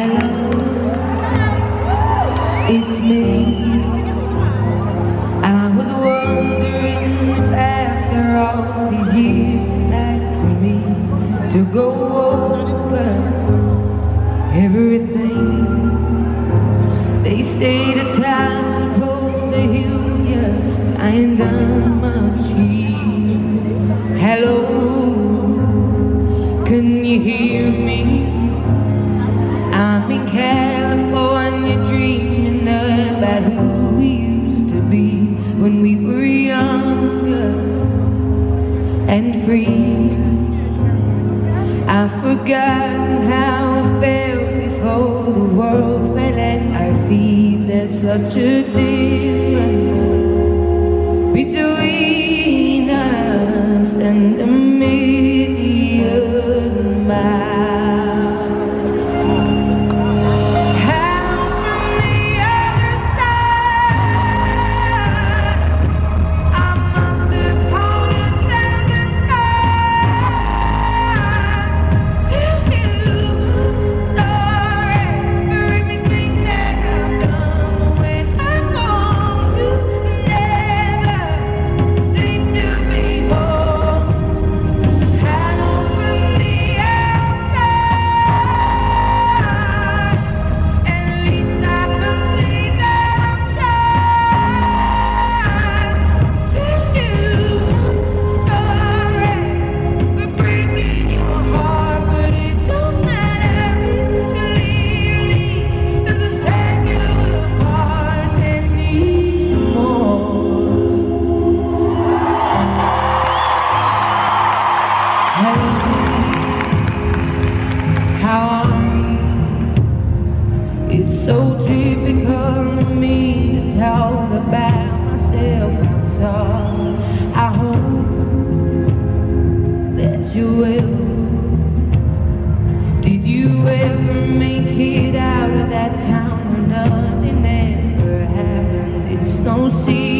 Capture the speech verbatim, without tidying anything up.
Hello, it's me. I was wondering if after all these years you'd like to me to go over everything. They say the time's supposed to heal ya, but I ain't done much here. Hello, can you hear me? I'm in California dreaming about who we used to be when we were younger and free. I've forgotten how it felt before the world fell at our feet. There's such a difference between us and a million miles. How are you? It's so typical of me to talk about myself. I'm sorry. I hope that you will. Did you ever make it out of that town where nothing ever happened? It's no secret